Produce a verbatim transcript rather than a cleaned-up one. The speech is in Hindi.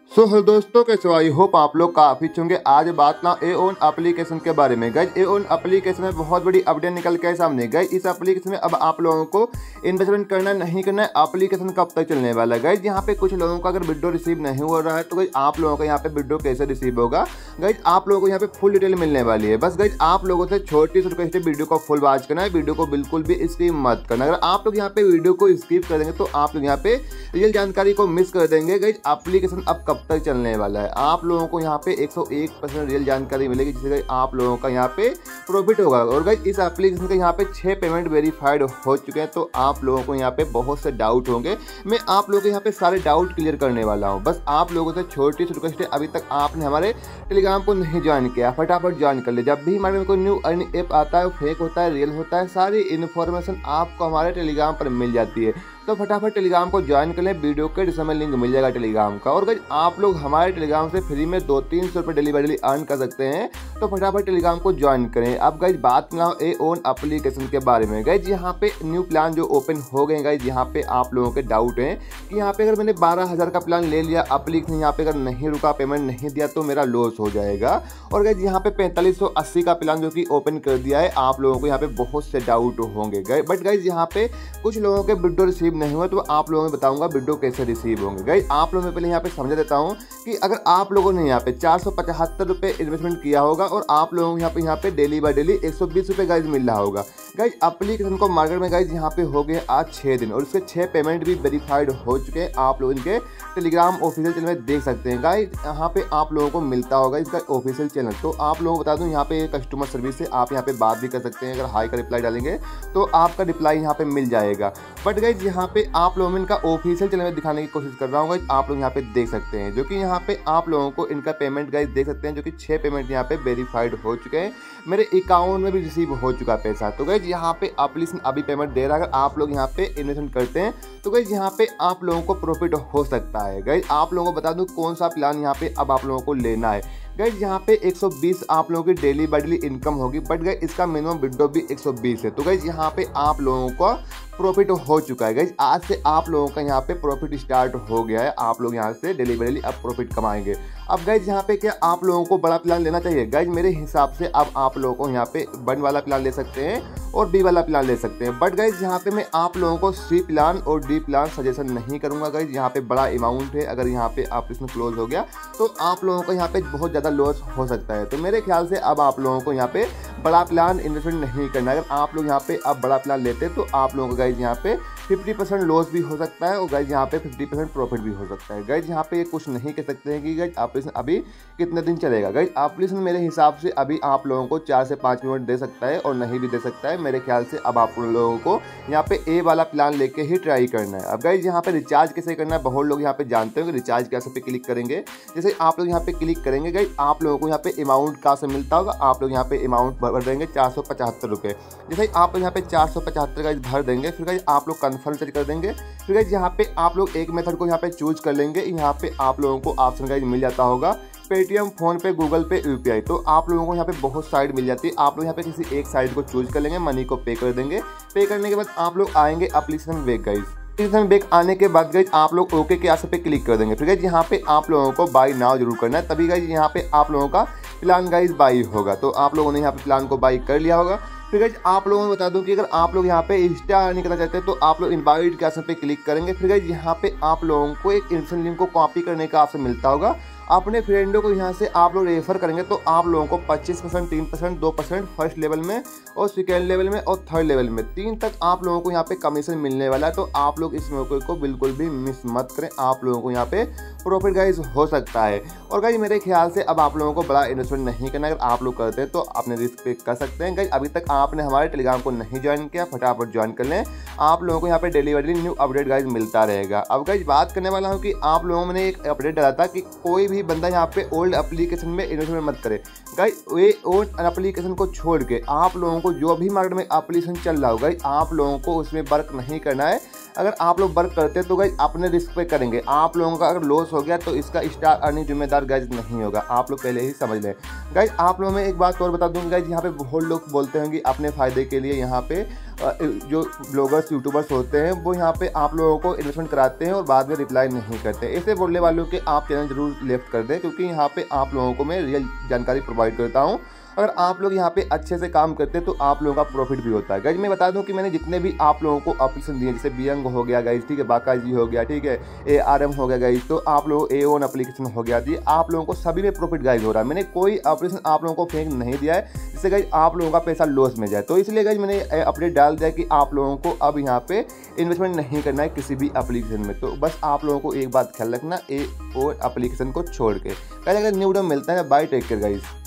सो so, दोस्तों कैसे हो? आई होप आप लोग काफ़ी होंगे। आज बात ना ए ओन एप्लीकेशन के बारे में। गाइज ए ओन एप्लीकेशन में बहुत बड़ी अपडेट निकल के सामने। गाइज इस एप्लीकेशन में अब आप लोगों को इन्वेस्टमेंट करना नहीं करना है। एप्लीकेशन कब तक चलने वाला है? गाइज यहाँ पे कुछ लोगों का अगर विड्रो रिसीव नहीं हो रहा है तो गाइज आप लोगों का यहाँ पे विड्रो कैसे रिसीव होगा? गाइज आप लोगों को यहाँ पे फुल डिटेल मिलने वाली है। बस गाइज आप लोगों से छोटी सी रिक्वेस्ट है, वीडियो को फुल वॉच करना है, वीडियो को बिल्कुल भी स्किप मत करना। अगर आप लोग यहाँ पे वीडियो को स्किप कर देंगे तो आप लोग यहाँ पे रियल जानकारी को मिस कर देंगे। गाइज एप्लीकेशन अब कब तक चलने वाला है आप लोगों को यहाँ पे एक सौ एक परसेंट रियल जानकारी मिलेगी, जिससे आप लोगों का यहाँ पे प्रॉफिट होगा। और गाइस इस एप्लीकेशन के यहाँ पे छह पेमेंट वेरीफाइड हो चुके हैं, तो आप लोगों को यहाँ पे बहुत से डाउट होंगे। मैं आप लोगों के यहाँ पे सारे डाउट क्लियर करने वाला हूँ। बस आप लोगों से छोटी सी रिक्वेस्ट है, अभी तक आपने हमारे टेलीग्राम को नहीं ज्वाइन किया, फटाफट ज्वाइन कर ले। जब भी हमारे में कोई न्यू अर्निंग ऐप आता है, फेक होता है, रियल होता है, सारी इन्फॉर्मेशन आपको हमारे टेलीग्राम पर मिल जाती है। तो फटाफट टेलीग्राम को ज्वाइन कर लें, वीडियो के डिस्क्रिप्शन में लिंक मिल जाएगा टेलीग्राम का। और गाइस आप लोग हमारे टेलीग्राम से फ्री में दो तीन सौ रुपये डेली बाई डेली अर्न कर सकते हैं, तो फटाफट टेलीग्राम को ज्वाइन करें। अब गाइस बात करना ए ओन एप्लीकेशन के बारे में। गाइस यहाँ पे न्यू प्लान जो ओपन हो गए, गाइस यहाँ पे आप लोगों के डाउट हैं कि यहाँ पे अगर मैंने बारह हज़ार का प्लान ले लिया, एप्लीकेशन यहाँ पे अगर नहीं रुका, पेमेंट नहीं दिया तो मेरा लॉस हो जाएगा। और गाइस यहाँ पे पैंतालीस सौ अस्सी का प्लान जो कि ओपन कर दिया है, आप लोगों को यहाँ पे बहुत से डाउट होंगे। गाइस बट गाइस यहाँ पे कुछ लोगों के विड्रो रिसीव नहीं हुए, तो आप लोगों में बताऊंगा विड्रो कैसे रिसीव होंगे। गाइस आप लोगों में पहले यहाँ पे समझा देता हूँ कि अगर आप लोगों ने यहाँ पे चार सौ पचहत्तर रुपये इन्वेस्टमेंट किया होगा और आप लोगों को यहाँ पे यहाँ पे डेली बाय डेली एक सौ बीस रुपये गाइज मिल रहा होगा। गाइज एप्लीकेशन को मार्केट में गाइज यहाँ पे हो गए आज छः दिन और इसके छः पेमेंट भी वेरीफाइड हो चुके हैं। आप लोग इनके टेलीग्राम ऑफिशियल चैनल में देख सकते हैं। गाइज यहाँ पे आप लोगों को मिलता होगा इसका ऑफिशियल चैनल। तो आप लोगों को बता दूँ यहाँ पे कस्टमर सर्विस से आप यहाँ पे बात भी कर सकते हैं। अगर हाई का रिप्लाई डालेंगे तो आपका रिप्लाई यहाँ पे मिल जाएगा। बट गाइज यहाँ पे आप लोगों में इनका ऑफिशियल चैनल में दिखाने की कोशिश कर रहा हूँ। गाइज आप लोग यहाँ पे देख सकते हैं, जो कि यहाँ पे आप लोगों को इनका पेमेंट गाइज देख सकते हैं, जो कि छः पेमेंट यहाँ पे वेरीफाइड हो चुके हैं। मेरे अकाउंट में भी रिसीव हो चुका पैसा। तो गाइज यहाँ पे एप्लीकेशन अभी पेमेंट दे रहा है। अगर आप लोग यहाँ पे इन्वेस्टमेंट करते हैं तो गाइज यहाँ पे आप लोगों को प्रॉफिट हो सकता है। गाइज आप लोगों को बता दूं कौन सा प्लान यहाँ पे अब आप लोगों को लेना है। गाइज यहाँ पे एक सौ बीस आप लोगों की डेली बाय डेली इनकम होगी, बट गाइज इसका मिनिमम विड्रो भी एक सौ बीस है। तो गाइज यहाँ पे आप लोगों को प्रॉफिट हो चुका है। गाइज आज से आप लोगों का यहाँ पे प्रॉफिट स्टार्ट हो गया है। आप लोग यहाँ से डेली बाय डेली अब प्रॉफिट कमाएंगे। अब गाइज यहाँ पे क्या आप लोगों को बड़ा प्लान लेना चाहिए? गाइज मेरे हिसाब से अब आप लोगों को यहाँ पे वन वाला प्लान ले सकते हैं और बी वाला प्लान ले सकते हैं। बट गाइज यहाँ पे मैं आप लोगों को सी प्लान और डी प्लान सजेशन नहीं करूँगा। गाइज यहाँ पे बड़ा अमाउंट है, अगर यहाँ पे आप इसमें क्लोज हो गया तो आप लोगों को यहाँ पे बहुत ज़्यादा लॉस हो सकता है। तो मेरे ख्याल से अब आप लोगों को यहाँ पे बड़ा प्लान इन्वेस्टमेंट नहीं करना। अगर आप लोग यहाँ पे अब बड़ा प्लान लेते हैं तो आप लोगों को गाइज यहाँ पे फिफ्टी परसेंट लॉस भी हो सकता है और गाइज यहाँ पे फिफ्टी परसेंट प्रॉफिट भी हो सकता है। गाइज यहाँ पे कुछ नहीं कह सकते हैं कि गाइज एप्लीकेशन अभी कितने दिन चलेगा। गाइज एप्लीकेशन मेरे हिसाब से अभी आप लोगों को चार से पाँच मिनट दे सकता है और नहीं भी दे सकता है। मेरे ख्याल से अब आप लोगों को यहाँ पे ए वाला प्लान लेके ही ट्राई करना है। अब गाइज यहाँ पे रिचार्ज कैसे करना है, बहुत लोग यहाँ पे जानते हैं कि रिचार्ज कैसे पे क्लिक करेंगे। जैसे आप लोग यहाँ पे क्लिक करेंगे गाइज आप लोगों को यहाँ पे अमाउंट कहाँ से मिलता होगा, आप लोग यहाँ पे अमाउंट भर देंगे चार सौ पचहत्तर रुपये। जैसे आप लोग यहाँ पे चार सौ पचहत्तर गाइज भर देंगे, फिर गाइज आप लोग कन्फर्म सेट कर देंगे। फिर गाइज यहाँ पे आप लोग एक मेथड को यहाँ पे चूज कर लेंगे। यहाँ पे आप लोगों को ऑप्शन गाइज मिल जाता होगा Paytm, PhonePe, Google Pay, UPI. तो आप लोगों को यहाँ पे बहुत साइट मिल जाती है। आप लोग यहाँ पे किसी एक साइट को चूज कर लेंगे, मनी को पे कर देंगे। पे करने के बाद आप लोग आएंगे application back. Guys application back आने के बाद गाइज आप लोग ओके के आंसर पे क्लिक कर देंगे। फिर गाइज यहाँ पे आप लोगों को बाई नाउ जरूर करना है, तभी गाइज यहाँ पे आप लोगों का प्लान गाइज बाई होगा। तो आप लोगों ने यहाँ पे प्लान को बाई कर लिया होगा। फिर गाइज आप लोगों को बता दूं कि अगर आप लोग यहाँ पे इंस्टा अर्निंग करना चाहते हैं तो आप लोग इनवाइट के ऑप्शन पे क्लिक करेंगे। फिर गाइज यहाँ पे आप लोगों को एक इन्फॉर्मेशन लिंक को कॉपी करने का ऑप्शन मिलता होगा। अपने फ्रेंडों को यहाँ से आप लोग रेफर करेंगे तो आप लोगों को पच्चीस परसेंट, तीन परसेंट, दो परसेंट फर्स्ट लेवल में और सेकेंड लेवल में और थर्ड लेवल में तीन तक आप लोगों को यहाँ पे कमीशन मिलने वाला है। तो आप लोग इस मौके को बिल्कुल भी मिस मत करें, आप लोगों को यहाँ पे प्रॉफिट गाइज हो सकता है। और गाइज मेरे ख्याल से अब आप लोगों को बड़ा इन्वेस्टमेंट नहीं करना। अगर आप लोग करते हैं तो अपने रिस्क पे कर सकते हैं। गाइज अभी तक आपने हमारे टेलीग्राम को नहीं ज्वाइन किया, फटाफट ज्वाइन कर लें। आप लोगों को यहाँ पे daily daily new update guys मिलता रहेगा। अब गाइज बात करने वाला हूँ कि आप लोगों ने एक अपडेट डाला था कि कोई भी बंदा यहाँ पे ओल्ड एप्लीकेशन में इन्वेस्टमेंट मत करे। गाइज ये ओल्ड एप्लीकेशन को छोड़ के आप लोगों को जो भी मार्केट में एप्लीकेशन चल रहा होगा आप लोगों को उसमें वर्क नहीं करना है। अगर आप लोग वर्क करते हैं तो गाइज अपने रिस्क पे करेंगे। आप लोगों का अगर लॉस हो गया तो इसका स्टार अर्निंग जिम्मेदार गाइज नहीं होगा, आप लोग पहले ही समझ लें। गाइज आप लोगों में एक बात और बता दूँ, गाइज यहाँ पे बहुत लोग बोलते हैं कि अपने फ़ायदे के लिए यहाँ पे जो ब्लॉगर्स यूट्यूबर्स होते हैं वो यहाँ पे आप लोगों को इन्वेस्टमेंट कराते हैं और बाद में रिप्लाई नहीं करते। ऐसे बोलने वालों के आप चैनल जरूर लेफ्ट कर दें, क्योंकि यहाँ पे आप लोगों को मैं रियल जानकारी प्रोवाइड करता हूँ। अगर आप लोग यहाँ पे अच्छे से काम करते हैं तो आप लोगों का प्रॉफिट भी होता है। गाइज मैं बता दूं कि मैंने जितने भी आप लोगों को एप्लीकेशन दिए, जैसे बियंग हो गया गाइज, ठीक है, बाका जी हो गया, ठीक है, ए आर एम हो गया गाइज, तो आप लोग ए ओन एप्लीकेशन हो गया, दिए आप लोगों को सभी में प्रॉफिट गाइज हो रहा है। मैंने कोई एप्लीकेशन आप लोगों को फेंक नहीं दिया है जिससे गाइज आप लोगों का पैसा लॉस में जाए। तो इसलिए गाइज मैंने अपडेट डाल दिया कि आप लोगों को अब यहाँ पे इन्वेस्टमेंट नहीं करना है किसी भी एप्लीकेशन में। तो बस आप लोगों को एक बात ख्याल रखना, ए ओन एप्लीकेशन को छोड़ के। पहले अगर न्यू वीडियो मिलता है, बाय, टेक केयर गाइज।